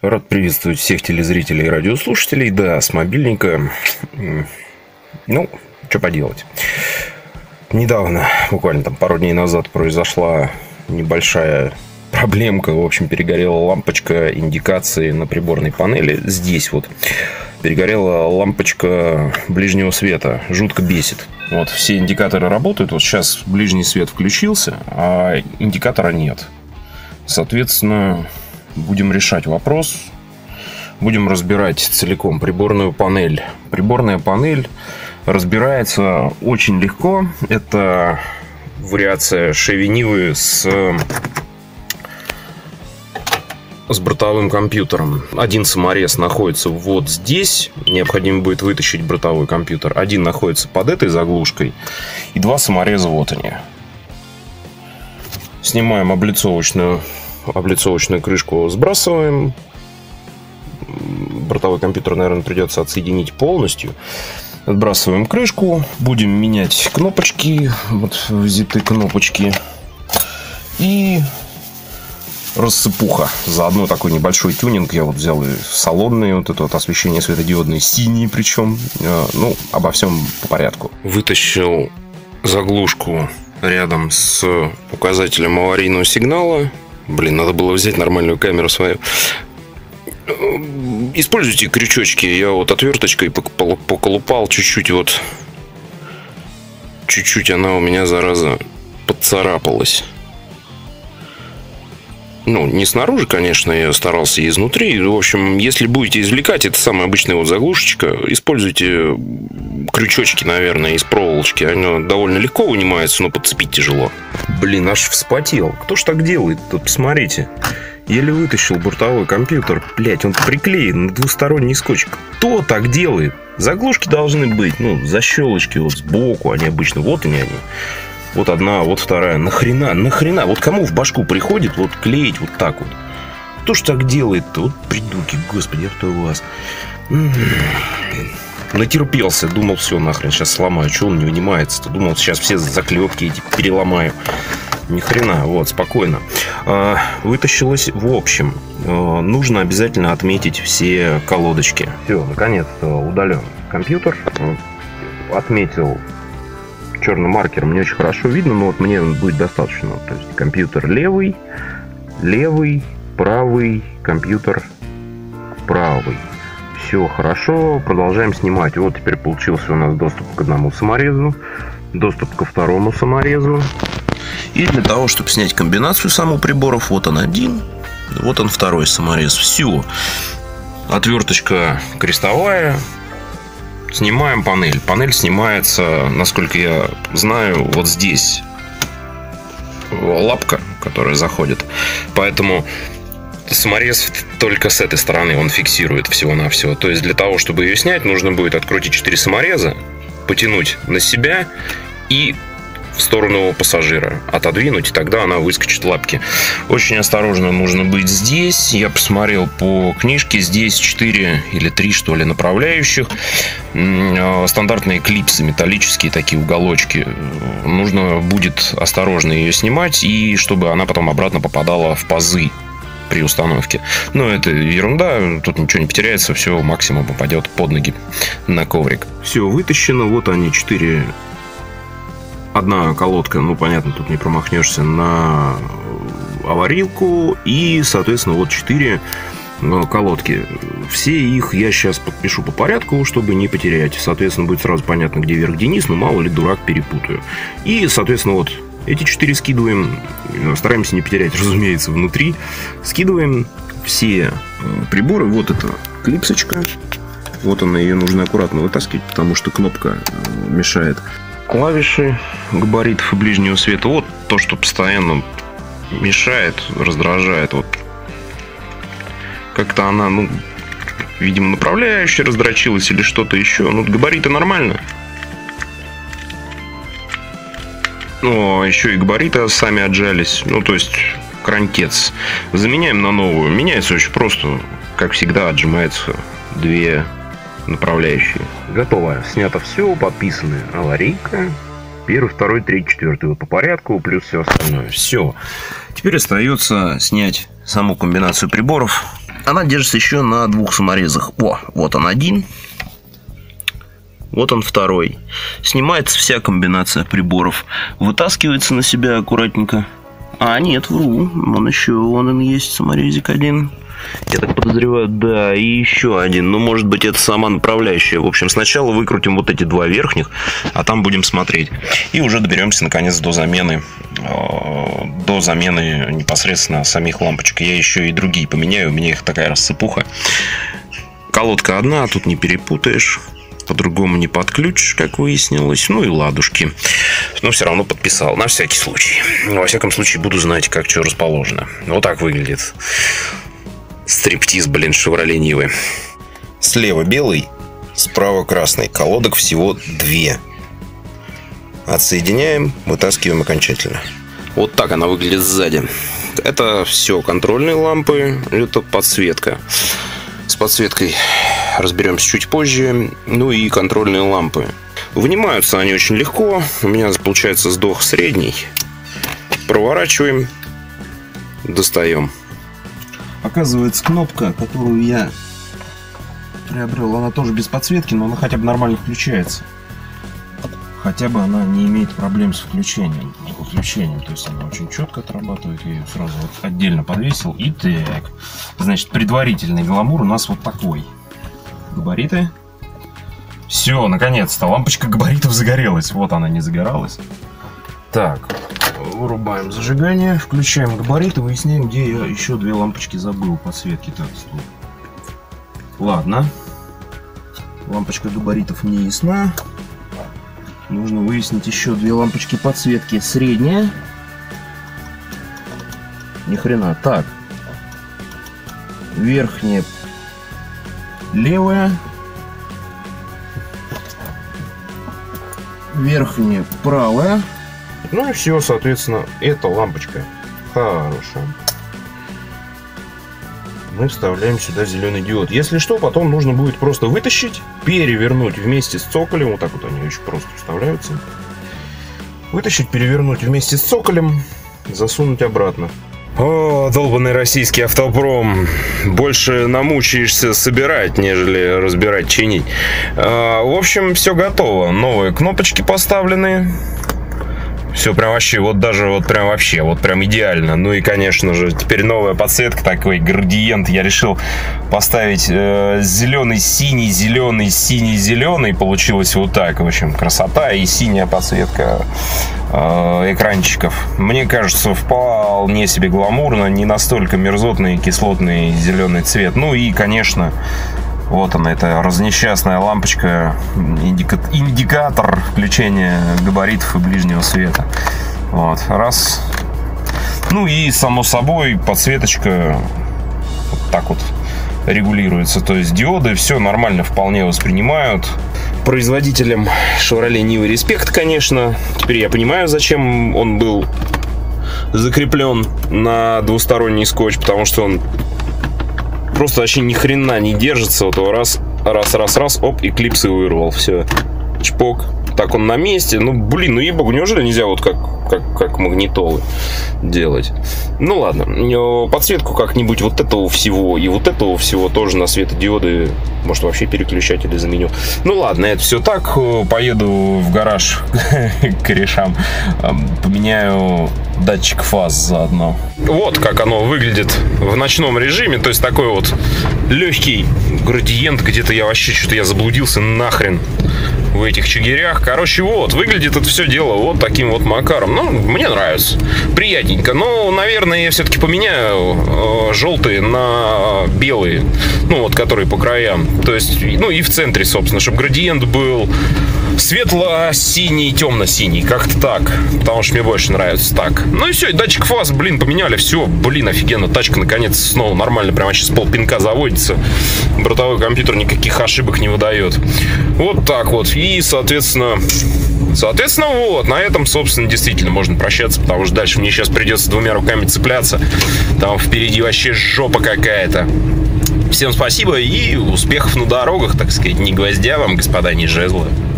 Рад приветствовать всех телезрителей и радиослушателей. Да, с мобильника. Ну, что поделать. Недавно, буквально там пару дней назад, произошла небольшая проблемка. В общем, перегорела лампочка индикации на приборной панели. Здесь вот перегорела лампочка ближнего света. Жутко бесит. Вот, все индикаторы работают. Вот сейчас ближний свет включился, а индикатора нет. Соответственно, будем решать вопрос. Будем разбирать целиком приборную панель. Приборная панель разбирается очень легко. Это вариация Chevy Nivы с бортовым компьютером. Один саморез находится вот здесь. Необходимо будет вытащить бортовой компьютер. Один находится под этой заглушкой. И два самореза вот они. Снимаем облицовочную крышку, сбрасываем. Бортовой компьютер, наверное, придется отсоединить полностью. Отбрасываем крышку. Будем менять кнопочки. Вот взяты кнопочки. И рассыпуха. Заодно такой небольшой тюнинг. Я вот взял и салонные, вот это вот освещение светодиодное, синие причем. Ну, обо всем по порядку. Вытащил заглушку рядом с указателем аварийного сигнала. Блин, надо было взять нормальную камеру свою. Используйте крючочки. Я вот отверточкой поколупал чуть-чуть. Вот чуть-чуть она у меня, зараза, поцарапалась. Ну, не снаружи, конечно, я старался и изнутри. В общем, если будете извлекать, это самая обычная вот заглушечка. Используйте крючочки, наверное, из проволочки. Оно довольно легко вынимается, но подцепить тяжело. Блин, аж вспотел. Кто ж так делает? Тут посмотрите. Еле вытащил бортовой компьютер. Блять, он приклеен на двусторонний скотч. Кто так делает? Заглушки должны быть, ну, защелочки вот сбоку. Они обычно, вот они. Вот одна, вот вторая. Нахрена? Вот кому в башку приходит вот клеить вот так вот? Кто ж так делает-то? Вот придурки, господи, это у вас. Натерпелся, думал, все, нахрен, сейчас сломаю. Чего он не вынимается-то? Думал, сейчас все заклепки эти переломаю. Ни хрена, вот, спокойно. Вытащилось в общем. Нужно обязательно отметить все колодочки. Все, наконец-то удален компьютер. Отметил черным маркером, не очень хорошо видно, но вот мне будет достаточно. То есть компьютер левый, правый, компьютер правый. Все хорошо, продолжаем снимать. Вот теперь получился у нас доступ к одному саморезу, доступ ко второму саморезу. И для того, чтобы снять комбинацию саму приборов, вот он один, вот он второй саморез. Все. Отверточка крестовая. Снимаем панель. Панель снимается, насколько я знаю, вот здесь. Лапка, которая заходит. Поэтому саморез только с этой стороны он фиксирует всего-навсего. То есть для того, чтобы ее снять, нужно будет открутить 4 самореза, потянуть на себя и в сторону пассажира отодвинуть, и тогда она выскочит лапки. Очень осторожно нужно быть здесь. Я посмотрел по книжке, здесь 4 или 3, что ли, направляющих. Стандартные клипсы металлические, такие уголочки. Нужно будет осторожно ее снимать, и чтобы она потом обратно попадала в пазы при установке. Но это ерунда, тут ничего не потеряется, все максимум попадет под ноги на коврик. Все вытащено, вот они 4. Одна колодка, ну, понятно, тут не промахнешься, на аварийку. И, соответственно, вот 4 колодки. Все их я сейчас подпишу по порядку, чтобы не потерять. Соответственно, будет сразу понятно, где вверх, где низ. Но мало ли, дурак, перепутаю. И, соответственно, вот эти 4 скидываем. Стараемся не потерять, разумеется, внутри. Скидываем все приборы. Вот эта клипсочка. Вот она, ее нужно аккуратно вытаскивать, потому что кнопка мешает. Клавиши габаритов и ближнего света. Вот то, что постоянно мешает, раздражает. Вот как-то она, ну, видимо, направляющая раздрочилась или что-то еще. Ну, габариты нормально. Но еще и габариты сами отжались. Ну, то есть кранкец. Заменяем на новую. Меняется очень просто. Как всегда, отжимается 2 направляющие. Готово. Снято все, подписаны аварийка. 1, 2, 3, 4 вот по порядку, плюс все остальное. Все. Теперь остается снять саму комбинацию приборов. она держится еще на 2 саморезах. О, вот он один. Вот он второй. Снимается вся комбинация приборов. Вытаскивается на себя аккуратненько. А, нет, вру. Вон он есть, саморезик один. Я так подозреваю, да, и еще один. Ну, может быть, это сама направляющая. В общем, сначала выкрутим вот эти 2 верхних, а там будем смотреть. И уже доберемся, наконец, до замены непосредственно самих лампочек. Я еще и другие поменяю. У меня их такая рассыпуха. Колодка одна, тут не перепутаешь. По-другому не подключишь, как выяснилось. Ну и ладушки. Но все равно подписал, на всякий случай. Во всяком случае, буду знать, как что расположено. Вот так выглядит стриптиз, блин, Chevrolet Нивы. Слева белый, справа красный. Колодок всего 2. Отсоединяем, вытаскиваем окончательно. Вот так она выглядит сзади. Это все контрольные лампы, это подсветка. С подсветкой разберемся чуть позже. Ну и контрольные лампы. Вынимаются они очень легко. У меня получается сдох средний. Проворачиваем, достаем. Оказывается, кнопка, которую я приобрел, она тоже без подсветки, но она хотя бы нормально включается. Хотя бы она не имеет проблем с включением. То есть она очень четко отрабатывает. Я ее сразу вот отдельно подвесил. Итак, значит, предварительный гламур у нас вот такой. Габариты. Все, наконец-то. Лампочка габаритов загорелась. Вот она не загоралась. Так, вырубаем зажигание. Включаем габариты. Выясняем, где я еще 2 лампочки забыл подсветки. Так, стоп. Ладно. Лампочка габаритов не ясна. Нужно выяснить еще 2 лампочки подсветки. Средняя. Ни хрена. Так. Верхняя. Левая. Верхняя. Правая. Ну и все, соответственно, эта лампочка хорошая. Мы вставляем сюда зеленый диод. Если что, потом нужно будет просто вытащить, перевернуть вместе с цоколем. Вот так вот они очень просто вставляются. Вытащить, перевернуть вместе с цоколем, засунуть обратно. О, долбанный российский автопром. Больше намучаешься собирать, нежели разбирать, чинить. В общем, все готово. Новые кнопочки поставлены. Все прям вообще, вот даже вот прям вообще, вот прям идеально. Ну и, конечно же, теперь новая подсветка, такой градиент. Я решил поставить зеленый, синий, зеленый, синий, зеленый. Получилось вот так. В общем, красота и синяя подсветка экранчиков. Мне кажется, вполне себе гламурно, не настолько мерзотный, кислотный зеленый цвет. Ну и, конечно, вот она, эта разнесчастная лампочка, индикатор включения габаритов и ближнего света. Вот, раз. Ну и, само собой, подсветочка вот так вот регулируется. То есть диоды все нормально вполне воспринимают. Производителям Chevrolet Niva респект, конечно. Теперь я понимаю, зачем он был закреплен на двусторонний скотч, потому что он просто вообще ни хрена не держится. Вот его раз, оп, и клипсы вырвал. Все, чпок. Так он на месте. Ну, блин, ну ей-богу, неужели нельзя вот как магнитолы делать? Ну, ладно. Подсветку как-нибудь вот этого всего и вот этого всего тоже на светодиоды, может, вообще переключать или заменю. Ну, ладно, это все так. Поеду в гараж к корешам. Поменяю датчик фаз заодно. Вот как оно выглядит в ночном режиме. То есть такой вот легкий градиент. Где-то я вообще что-то я заблудился нахрен в этих чигирях. Короче, вот, выглядит это все дело вот таким вот макаром. Ну, мне нравится. Приятненько. Но, наверное, я все-таки поменяю желтые на белые. Ну, вот, которые по краям. То есть, ну, и в центре, собственно, чтобы градиент был светло-синий, темно-синий. Как-то так. Потому что мне больше нравится так. Ну и все, и датчик фаз, блин, поменяли. Все, блин, офигенно. Тачка, наконец, снова нормально. Прямо сейчас с полпинка заводится. Бортовой компьютер никаких ошибок не выдает. Вот так вот. И, соответственно, вот, на этом, собственно, действительно можно прощаться, потому что дальше мне сейчас придется 2 руками цепляться. Там впереди вообще жопа какая-то. Всем спасибо и успехов на дорогах, так сказать. Не гвоздя вам, господа, не жезлы.